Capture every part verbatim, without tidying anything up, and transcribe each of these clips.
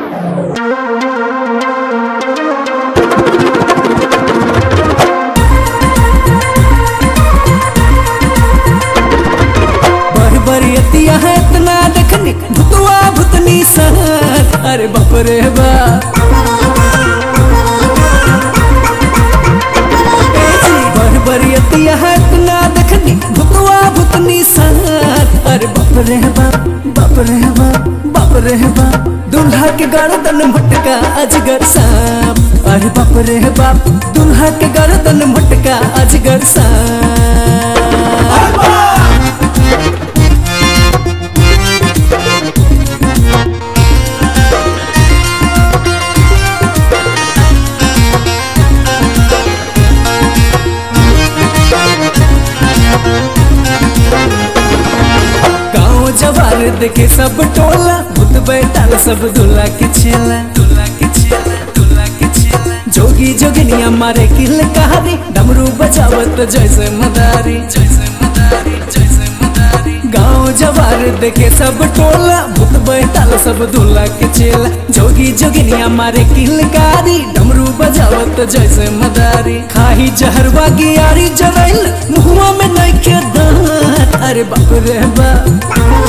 बरियतिया है इतना देखनी भुतवा भुतनी साथ। अरे बाप रे बाप बरियतिया है इतना देखनी भुतवा भुतनी साथ। अरे बाप रे बाप बाप रे बाप बाप रे बाप दूल्हा के गर्दन मटका अजगर सांप। अरे बाप रे बाप दूल्हा के गर्दन मटका अजगर सांप। जवार देखे सब टोला भूत बैठाल सब दूल्हा के छेला दूल्हा के छेला दूल्हा के छेला जोगी जोगिनिया मारे किल कहारी डमरू बजावत जैसे मदारी जैसे मदारी जैसे मदारी। गाँव जवार देखे सब टोला भूत बैठाल सब दूल्हा के छेला जोगी जोगिनिया मारे किल कहारी डमरू बजावत जैसे मदारी। खाही जहरवा गियारी जरैल मुहुआ में नइखे दांत। अरे बाप रे बाप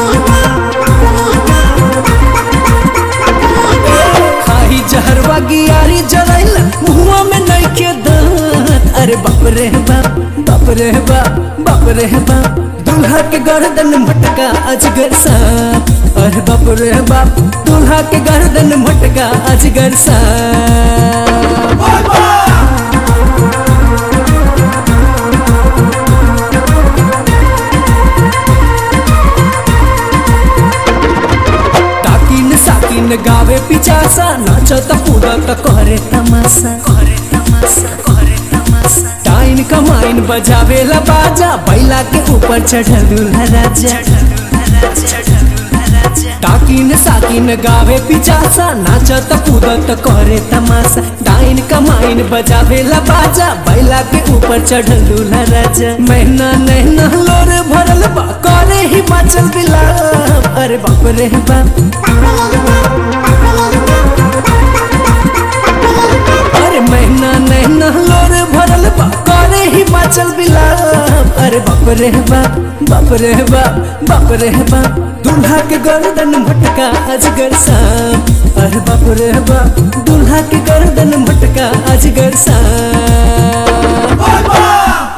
खाही जहरवा गियारी जरैल मुहुआ में नइखे दांत। अरे बाप रे बाप बाप रे बाप बाप रे बाप दूल्हा के गर्दन मटका अजगर सांप। अरे बाप रे बाप दूल्हा के गर्दन मटका अजगर सांप। गावे पिचासा नाचत कूदत करे तमाशा करे तमाशा करे तमाशा। टाइन कमाइन बजावे ला बाजा बैला के ऊपर चढ़ल दूल्हा राजा। टाकिन साकिन गावे पिचासा नाचत कूदत करे तमाशा। टाइन कमाइन बजावे ला बाजा बैला के ऊपर चढ़ल दूल्हा राजा। महीना नैना लोर भरल बा करे हिमाचल बिलाप। अरे बाप रे बाप अरे महीना नैना लोर भरल बा करे हिमाचल बिलाप। अरे बाप रे बाप बाप रे बाप बाप रे बाप दूल्हा के गर्दन मटका अजगर सांप। अरे बाप रे बाप दूल्हा के गर्दन मटका अजगर सांप।